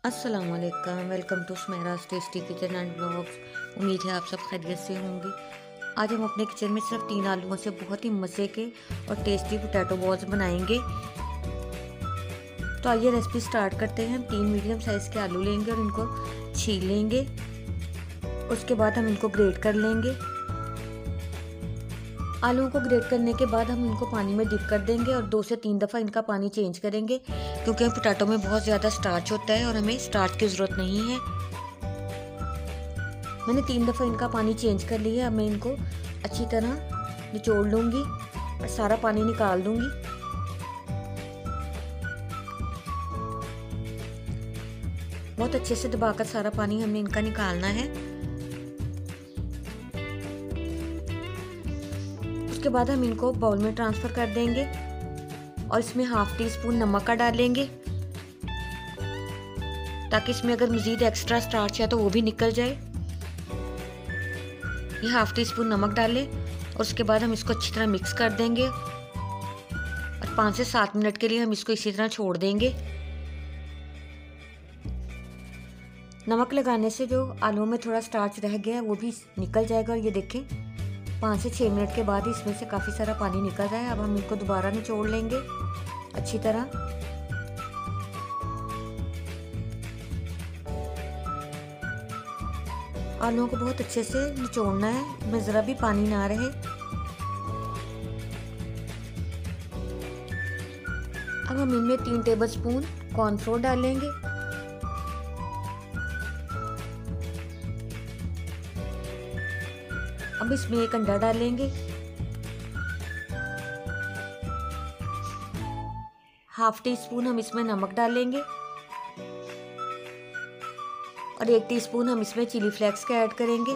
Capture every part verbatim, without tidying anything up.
अस्सलाम वालेकुम, welcome to Smeraj tasty kitchen and blogs. उम्मीद है आप सब खैरियत से होंगे। आज हम अपने किचन में सिर्फ तीन आलूओं से बहुत ही मज़े के और टेस्टी पोटैटो बॉल्स बनाएंगे। तो आइए रेसिपी स्टार्ट करते हैं। हम तीन मीडियम साइज़ के आलू लेंगे और इनको छील लेंगे। उसके बाद हम इनको ग्रेट कर लेंगे। आलूओं को ग्रेट करने के बाद हम इनको पानी में डिप कर देंगे और दो से तीन दफ़ा इनका पानी चेंज करेंगे, क्योंकि पोटैटो में बहुत ज़्यादा स्टार्च होता है और हमें स्टार्च की ज़रूरत नहीं है। मैंने तीन दफ़ा इनका पानी चेंज कर लिया। अब मैं इनको अच्छी तरह निचोड़ लूँगी और सारा पानी निकाल दूँगी। बहुत अच्छे से दबाकर सारा पानी हमें इनका निकालना है। उसके बाद हम इनको बाउल में ट्रांसफ़र कर देंगे और इसमें हाफ टी स्पून नमक का डालेंगे, ताकि इसमें अगर मज़ीद एक्स्ट्रा स्टार्च है तो वो भी निकल जाए। ये हाफ टी स्पून नमक डालें और उसके बाद हम इसको अच्छी तरह मिक्स कर देंगे और पाँच से सात मिनट के लिए हम इसको इसी तरह छोड़ देंगे। नमक लगाने से जो आलू में थोड़ा स्टार्च रह गया है वो भी निकल जाएगा। और ये देखें, पाँच से छः मिनट के बाद इसमें से काफ़ी सारा पानी निकल रहा है। अब हम इनको दोबारा निचोड़ लेंगे अच्छी तरह। आलूओं को बहुत अच्छे से निचोड़ना है, इसमें ज़रा भी पानी ना रहे। अब हम इनमें तीन टेबलस्पून कॉर्नफ्लोर डालेंगे। अब इसमें एक अंडा डालेंगे। हाफ टी स्पून हम इसमें नमक डालेंगे और एक टीस्पून हम इसमें चिली फ्लेक्स का ऐड करेंगे।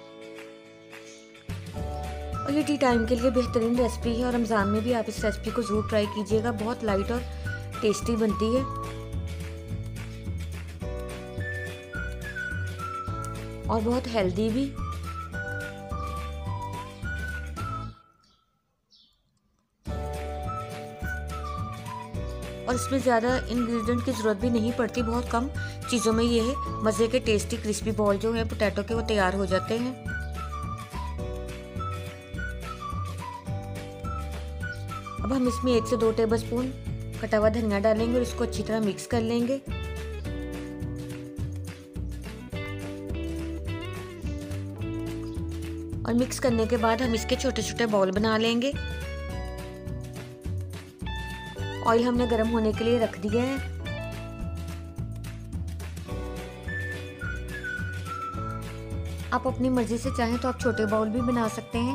और ये टी टाइम के लिए बेहतरीन रेसिपी है और रमज़ान में भी आप इस रेसिपी को ज़रूर ट्राई कीजिएगा। बहुत लाइट और टेस्टी बनती है और बहुत हेल्दी भी। और इसमें ज़्यादा इंग्रेडिएंट की ज़रूरत भी नहीं पड़ती, बहुत कम चीज़ों में ये है मज़े के टेस्टी क्रिस्पी बॉल जो है पोटैटो के वो तैयार हो जाते हैं। अब हम इसमें एक से दो टेबलस्पून कटा हुआ धनिया डालेंगे और इसको अच्छी तरह मिक्स कर लेंगे। और मिक्स करने के बाद हम इसके छोटे छोटे बॉल बना लेंगे। ऑयल हमने गर्म होने के लिए रख दिया है। आप अपनी मर्जी से चाहें तो आप छोटे बाउल भी बना सकते हैं।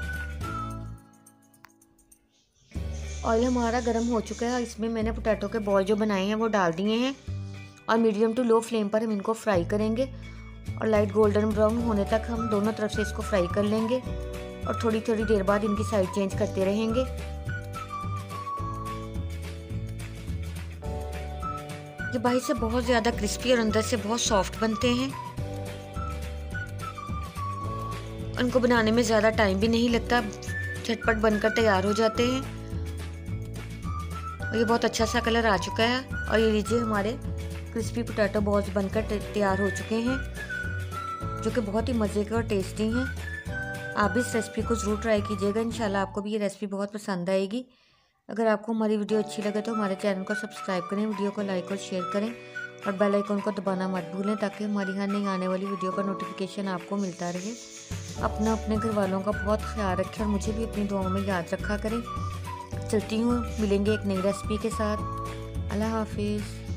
ऑयल हमारा गर्म हो चुका है। इसमें मैंने पोटैटो के बॉल जो बनाए हैं वो डाल दिए हैं और मीडियम टू लो फ्लेम पर हम इनको फ्राई करेंगे और लाइट गोल्डन ब्राउन होने तक हम दोनों तरफ से इसको फ्राई कर लेंगे और थोड़ी थोड़ी देर बाद इनकी साइड चेंज करते रहेंगे। ये बाहर से बहुत ज़्यादा क्रिस्पी और अंदर से बहुत सॉफ्ट बनते हैं। उनको बनाने में ज़्यादा टाइम भी नहीं लगता, झटपट बनकर तैयार हो जाते हैं। और ये बहुत अच्छा सा कलर आ चुका है और ये लीजिए हमारे क्रिस्पी पोटैटो बॉल्स बनकर तैयार हो चुके हैं, जो कि बहुत ही मज़े के और टेस्टी हैं। आप इस रेसिपी को ज़रूर ट्राई कीजिएगा। इंशाल्लाह आपको भी ये रेसिपी बहुत पसंद आएगी। अगर आपको हमारी वीडियो अच्छी लगे तो हमारे चैनल को सब्सक्राइब करें, वीडियो को लाइक और शेयर करें और बेल आइकन को दबाना मत भूलें, ताकि हमारी हर नई आने वाली वीडियो का नोटिफिकेशन आपको मिलता रहे। अपना अपने घर वालों का बहुत ख्याल रखें और मुझे भी अपनी दुआओं में याद रखा करें। चलती हूँ, मिलेंगे एक नई रेसिपी के साथ। अल्लाह हाफिज़।